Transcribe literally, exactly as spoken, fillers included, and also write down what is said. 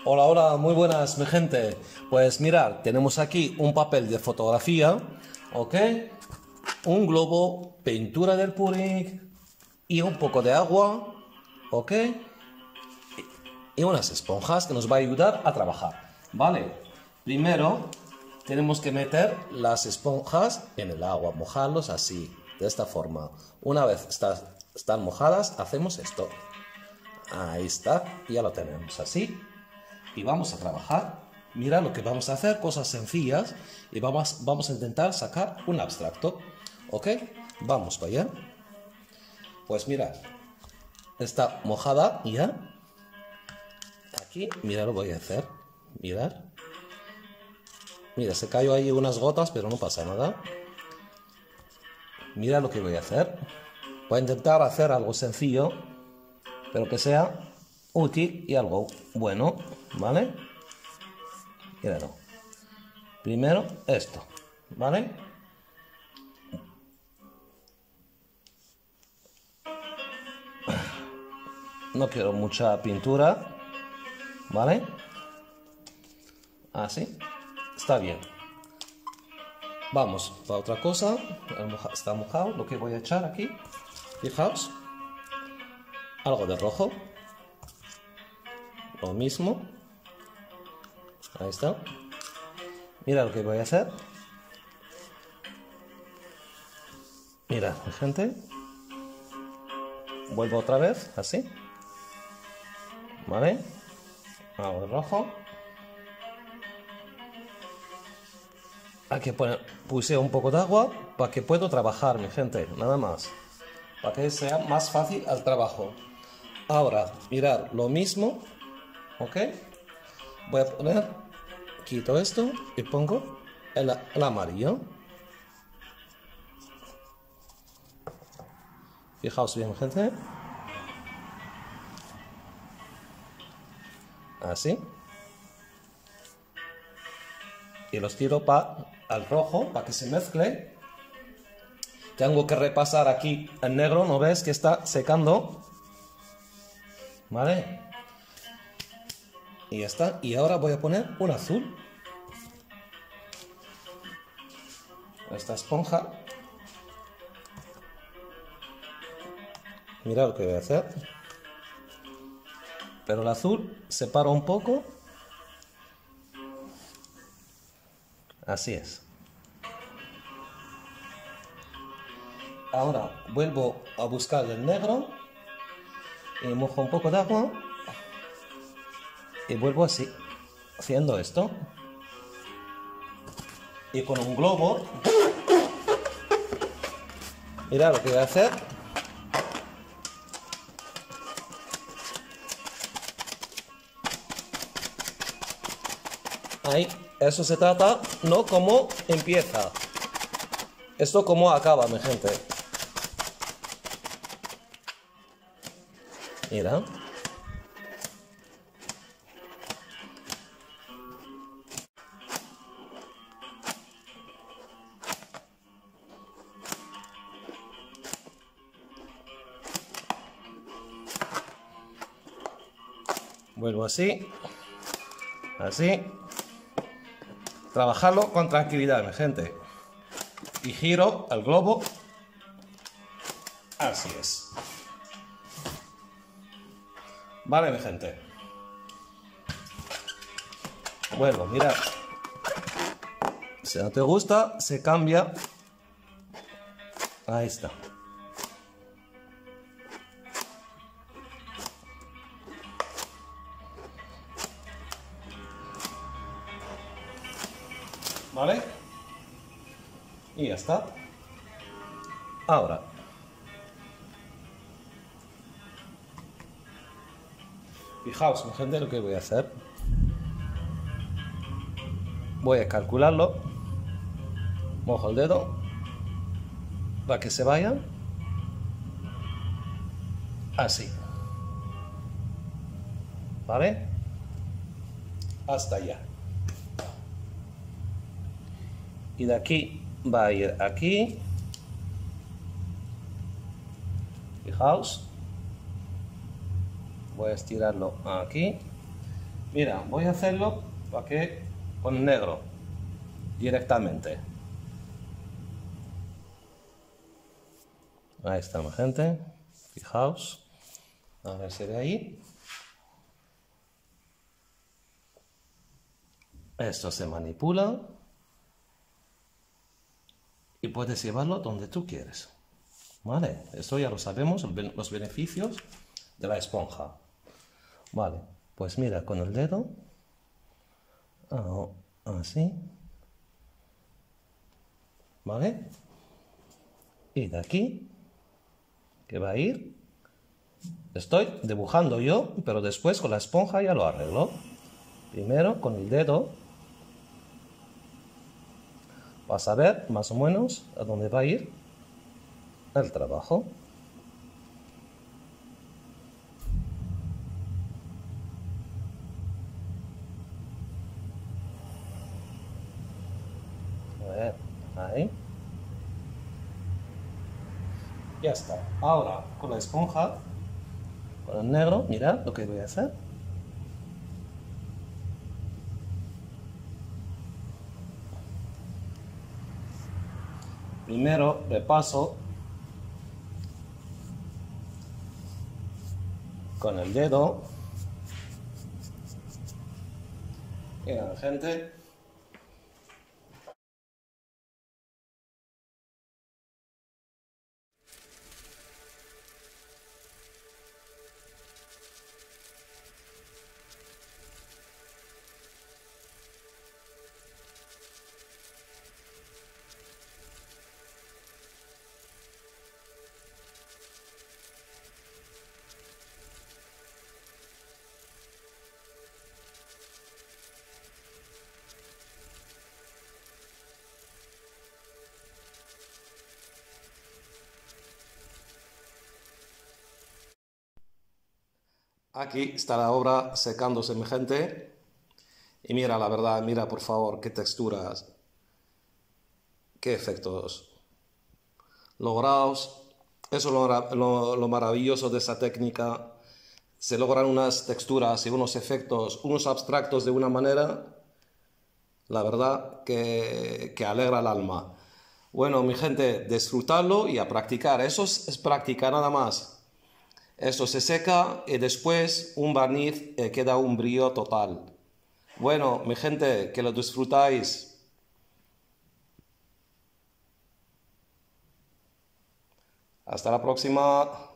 Hola, hola, muy buenas, mi gente. Pues mirad, tenemos aquí un papel de fotografía, ¿ok? Un globo, pintura del purín y un poco de agua, ¿ok? Y unas esponjas que nos va a ayudar a trabajar, ¿vale? Primero tenemos que meter las esponjas en el agua, mojarlos así, de esta forma. Una vez está- están mojadas, hacemos esto. Ahí está, ya lo tenemos así. Y vamos a trabajar. Mira lo que vamos a hacer, cosas sencillas, y vamos, vamos a intentar sacar un abstracto. ¿Ok? Vamos para allá. Pues mira, está mojada ya. Aquí, mira, lo voy a hacer. Mirad. Mira, se cayó ahí unas gotas, pero no pasa nada. Mira lo que voy a hacer. Voy a intentar hacer algo sencillo, pero que sea útil y algo bueno, ¿vale? Míralo. Primero esto, ¿vale? No quiero mucha pintura, ¿vale? Así, está bien. Vamos para otra cosa. Está mojado lo que voy a echar aquí. Fijaos. Algo de rojo. Lo mismo. Ahí está. Mira lo que voy a hacer. Mira, gente. Vuelvo otra vez, así. ¿Vale? Algo de rojo. Aquí puse un poco de agua para que pueda trabajar, mi gente. Nada más. Para que sea más fácil el trabajo. Ahora, mirad, lo mismo. ¿Ok? Voy a poner, quito esto y pongo el, el amarillo. Fijaos bien, gente. Así. Y los tiro para el rojo, para que se mezcle. Tengo que repasar aquí el negro, ¿no ves que está secando? ¿Vale? Y ya está. Y ahora voy a poner un azul. Esta esponja. Mira lo que voy a hacer. Pero el azul separa un poco. Así es. Ahora vuelvo a buscar el negro. Y mojo un poco de agua. Y vuelvo así. Haciendo esto. Y con un globo. Mira lo que voy a hacer. Ahí, eso se trata, no como empieza. Esto como acaba, mi gente. Mira. Vuelvo así. Así. Trabajarlo con tranquilidad, mi gente. Y giro el globo. Así es. Vale, mi gente. Vuelvo, mirad. Si no te gusta, se cambia. Ahí está. ¿Vale? Y ya está. Ahora. Fijaos, mi gente, lo que voy a hacer. Voy a calcularlo. Mojo el dedo. Para que se vaya. Así. ¿Vale? Hasta allá. Y de aquí va a ir aquí. Fijaos. Voy a estirarlo aquí. Mira, voy a hacerlo para que con negro directamente. Ahí está, mi gente. Fijaos. A ver si ve ahí. Esto se manipula y puedes llevarlo donde tú quieres. Vale, esto ya lo sabemos, los beneficios de la esponja. Vale, pues mira, con el dedo, así, ¿vale? Y de aquí, que va a ir, estoy dibujando yo, pero después con la esponja ya lo arreglo. Primero con el dedo, vas a ver más o menos a dónde va a ir el trabajo. A ver, ahí. Ya está. Ahora, con la esponja, con el negro, mirad lo que voy a hacer. Primero repaso con el dedo. Mira, gente. Aquí está la obra secándose, mi gente. Y mira, la verdad, mira por favor, qué texturas, qué efectos logrados. Eso es lo, lo, lo maravilloso de esta técnica. Se logran unas texturas y unos efectos, unos abstractos de una manera, la verdad, que, que alegra el alma. Bueno, mi gente, disfrutarlo y a practicar. Eso es, es práctica nada más. Esto se seca y después un barniz eh, queda un brillo total. Bueno, mi gente, que lo disfrutáis. Hasta la próxima.